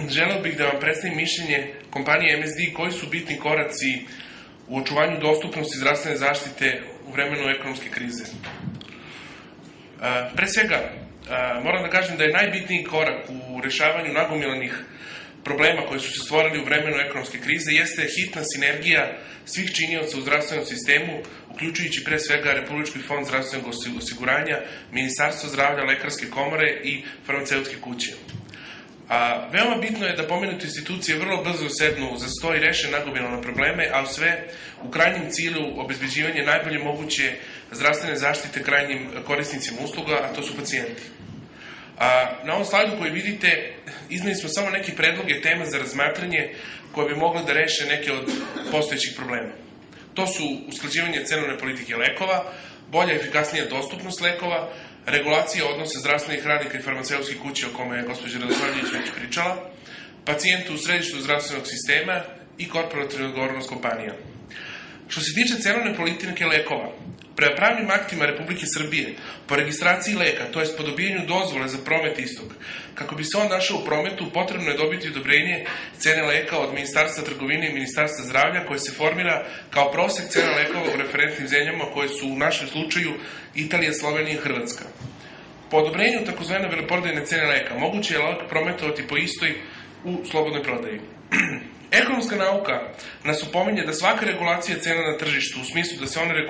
želeo bih da vam predstavim mišljenje kompanije MSD koji su bitni koraci u očuvanju dostupnosti zdravstvene zaštite u vremenu ekonomske krize. Pre svega, moram da kažem da je najbitniji korak u rešavanju nagomilanih problema koji su se stvorili u vremenu ekonomske krize jeste hitna sinergija svih činioca u zdravstvenom sistemu, uključujući pre svega Republički fond zdravstvenog osiguranja, Ministarstvo zdravlja, Lekarske komore i farmaceutske kuće. Veoma bitno je da pomenute institucije vrlo brzo sednu za sto i reše nagomilane probleme, a sve u krajnjem cilju obezbeđivanje najbolje moguće zdravstvene zaštite krajnjim korisnicima usluga, a to su pacijenti. Na ovom slajdu koji vidite, izneli smo samo neke predloge tema za razmatranje koje bi mogle da reše neke od postojećih problema. To su usklađivanje cenovne politike lekova, bolja i efikasnija dostupnost lekova, regulacija odnosa zdravstvenih radnika i farmaceutskih kuća o kome je gospođa Radosavljević već pričala, pacijentu u središtu zdravstvenog sistema i korporativna odgovornost kompanija. Što se tiče cenovne politike lekova, prema pravnim aktima Republike Srbije, po registraciji leka, to jest po dobijanju dozvole za promet istog, kako bi se on našao u prometu, potrebno je dobiti odobrenje cene leka od Ministarstva trgovine i Ministarstva zdravlja, koje se formira kao prosek cena lekova u referentnim zemljama, koje su u našem slučaju Italija, Slovenija i Hrvatska. Po odobrenju takozvane veleprodajne cene leka, moguće je lek prometovati po istoj u slobodnoj prodaji. Ekonomska nauka nas upominje da svaka regulacija cena na tržištu, u smislu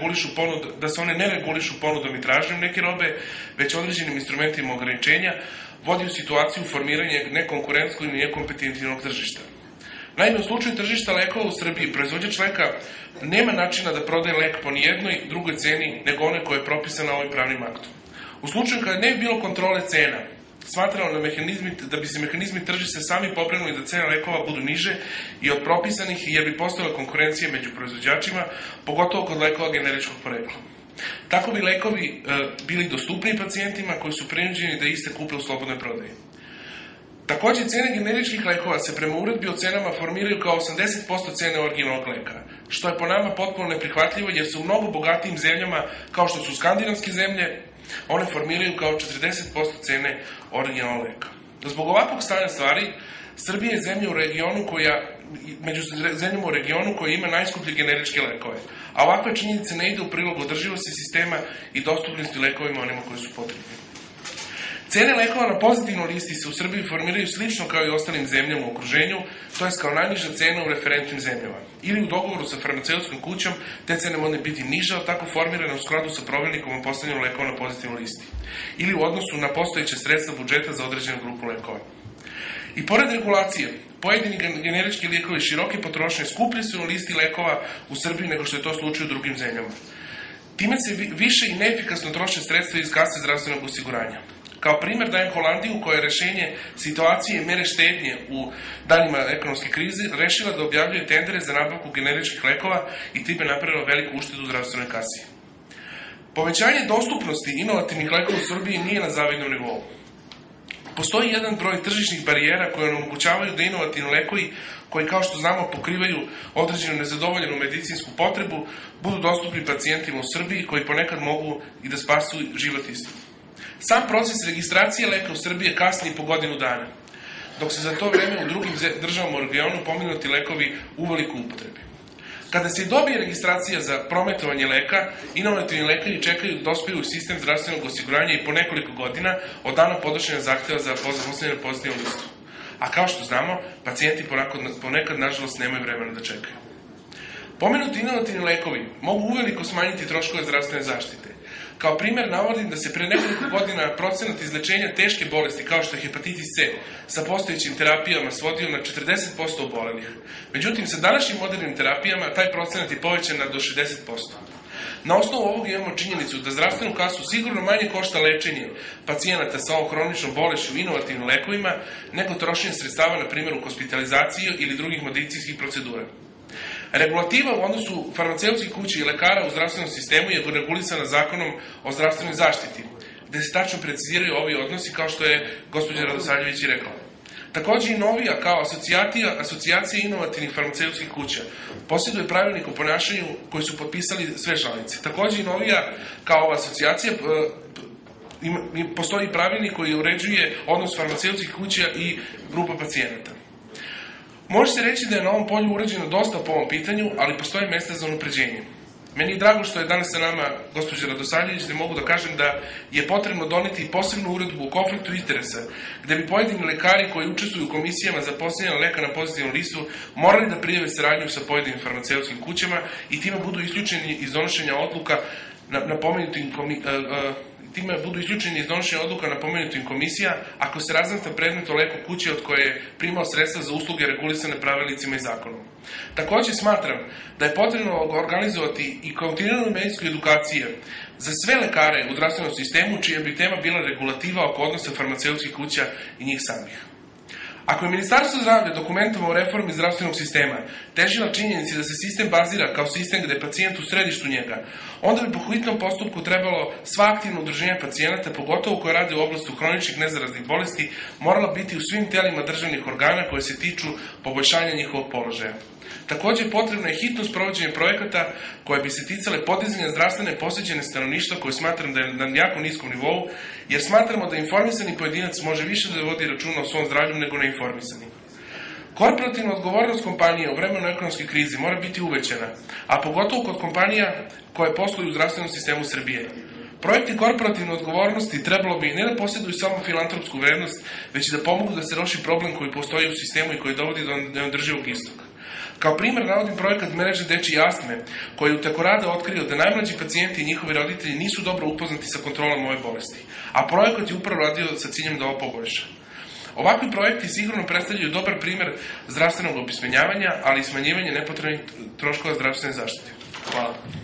da se one ne regulišu ponudom i tražnjom neke robe, već određenim instrumentima ograničenja, vodi u situaciju formiranja nekonkurentskog i nekompetitivnog tržišta. Naime, u slučaju tržišta lekova u Srbiji, proizvođač leka nema načina da prodaje lek po nijednoj drugoj ceni nego one koja je propisana ovim pravnim aktom. U slučaju kada ne bi bilo kontrole cena, smatramo da bi se mehanizmi tržišta sami poprenuli da cene lekova budu niže i od propisanih, jer bi postojala konkurencija među proizvođačima, pogotovo kod lekova generičkog porekla. Tako bi lekovi bili dostupniji pacijentima koji su prinuđeni da iste kupe u slobodnoj prodaji. Takođe, cene generičkih lekova se prema uredbi o cenama formiraju kao 80% cene originalnog leka, što je po nama potpuno neprihvatljivo, jer se u mnogo bogatijim zemljama, kao što su skandinavske zemlje, one formiraju kao 40% cene originalnog leka. Zbog ovakvog stanja stvari, Srbija je zemlja u regionu među zemljama u regionu koja ima najskuplje generičke lekove, a ovakve činjenice ne ide u prilog održivosti sistema i dostupnosti lekovima onima koji su potrebni. Cene lekova na pozitivnoj listi se u Srbiji formiraju slično kao i ostalim zemljama u okruženju, to je kao najniža cena u referentnim zemljama. Ili u dogovoru sa farmaceutskom kućom, te cene mogu biti niže, ali tako formirane u skladu sa pravilnikom o postavljanju lekova na pozitivnoj listi. Ili u odnosu na postojeće sredstva budžeta za određenu grupu lekova. I pored regulacije, pojedini generički lekovi široke potrošnje skuplji su na listi lekova u Srbiji nego što je to slučaj u drugim zemljama. Time se više i neefikasno troše sredstva iz kase zdravstvenog osiguranja. Kao primer dajem Holandiju, koja je rešenje situacije i mere štednje u danima ekonomske krize rešila da objavljuje tendere za nabavku generičkih lekova i time napravila veliku uštedu u zdravstvenoj kasi. Povećanje dostupnosti inovativnih lekova u Srbiji nije na zavidnom nivou. Postoji jedan broj tržišnih barijera koje omogućavaju da inovativni lekovi, koji kao što znamo pokrivaju određenu nezadovoljenu medicinsku potrebu, budu dostupni pacijentima u Srbiji, koji ponekad mogu i da spasu život istog. Sam proces registracije leka u Srbiji kasni po godinu dana, dok se za to vreme u drugim državama u regionu pomenuti lekovi uveliko upotrebi. Kada se dobije registracija za prometovanje leka, inovativni lekari čekaju da dospiju u sistem zdravstvenog osiguranja i po nekoliko godina od dana podnošenja zahteva za postavljanje na pozitivnu listu. A kao što znamo, pacijenti ponekad, nažalost, nemaju vremena da čekaju. Pomenuti inovativni lekovi mogu uveliko smanjiti troškove zdravstvene zaštite. Kao primer navodim da se pre nekoliko godina procenat izlečenja teške bolesti kao što je hepatitis C sa postojećim terapijama svodio na 40% obolelih. Međutim, sa današnjim modernim terapijama taj procenat je povećan na do 60%. Na osnovu ovog imamo činjenicu da zdravstvenu kasu sigurno manje košta lečenje pacijenata sa ovom hroničnom bolešću i inovativnim lekovima nego trošenje sredstava, na primjer, u hospitalizaciji ili drugih medicinskih procedura. Regulativa u odnosu farmaceutskih kuća i lekara u zdravstvenom sistemu je regulisana Zakonom o zdravstvenoj zaštiti, gde se tačno preciziraju ovi odnosi, kao što je gospođa Radosavljević i rekla. Takođe i Novija, kao asocijacija inovativnih farmaceutskih kuća, posjeduje pravilnik o ponašanju koji su potpisali sve članice. Takođe i Novija, kao asocijacija, postoji pravilnik koji uređuje odnos farmaceutskih kuća i grupa pacijenata. Može se reći da je na ovom polju urađeno dosta po ovom pitanju, ali postoje mesta za unapređenje. Meni je drago što je danas sa nama gospođa Radosavljević, da mogu da kažem da je potrebno doneti posebnu uredbu o konfliktu interesa, gde bi pojedini lekari koji učestvuju u komisijama za postavljanje leka na pozitivnu listu morali da prijave saradnju sa pojedinim farmaceutskim kućama i time budu isključeni iz donošenja odluka na pomenutim komisija ako se razmatra predmet o leku kuće od koje je primao sredstva za usluge regulisane pravilnicima i zakonom. Takođe smatram da je potrebno organizovati i kontinuiranu medijsku edukaciju za sve lekare u zdravstvenom sistemu, čija bi tema bila regulativa oko odnosa farmaceutskih kuća i njih samih. Ako je Ministarstvo zdravlja dokumentom o reformi zdravstvenog sistema težila činjenici da se sistem bazira kao sistem gde je pacijent u središtu njega, onda bi po hitnom postupku trebalo sva aktivna udruženja pacijenata, pogotovo koje rade u oblasti hroničnih nezaraznih bolesti, morala biti u svim telima državnih organa koje se tiču poboljšanja njihovog položaja. Takođe, potrebno je hitno sprovođenje projekata koje bi se ticale podizanja zdravstvene posvećene stanovništva, koje smatram da je na jako niskom nivou, jer smatramo da informisani pojedinac može više da vodi računa o svom zdravlju nego neinformisani. Korporativna odgovornost kompanije u vremenu ekonomske krize mora biti uvećana, a pogotovo kod kompanija koje posluju u zdravstvenom sistemu Srbije. Projekti korporativne odgovornosti trebalo bi ne da posjeduju samo filantropsku vrednost, već i da pomogu da se reši problem koji postoji u sistemu i koji dovodi do neodrživog istoga. Kao primer navodim projekat mreže dečije astme, koji je tako rada otkrio da najmlađi pacijenti i njihovi roditelji nisu dobro upoznati sa kontrolom ove bolesti, a projekat je upravo radio sa ciljem da ovo poboljša. Ovakvi projekti sigurno predstavljaju dobar primer zdravstvenog opismenjavanja, ali i smanjivanja nepotrebnih troškova zdravstvene zaštite. Hvala.